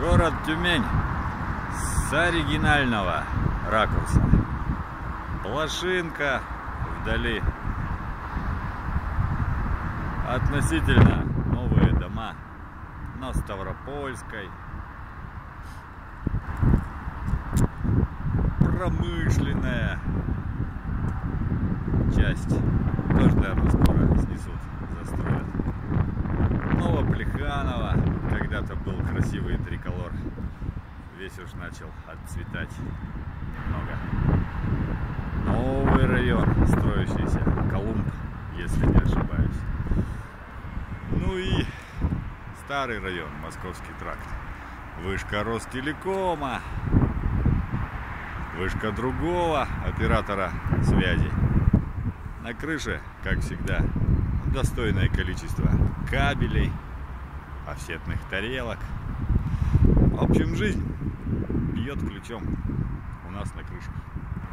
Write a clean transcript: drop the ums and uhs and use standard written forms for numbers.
Город Тюмень с оригинального ракурса. Блошинка вдали. Относительно новые дома на Ставропольской. Промышленная часть. Тоже, наверное, скоро снесут, застроят. Новоплеханово. Когда-то был красивый триколор. Весь уж начал отцветать немного. Новый район, строящийся. Колумб, если не ошибаюсь. Ну и старый район, Московский тракт. Вышка Ростелекома. Вышка другого оператора связи. На крыше, как всегда, достойное количество кабелей, офсетных тарелок. В общем, жизнь бьет ключом у нас на крышах.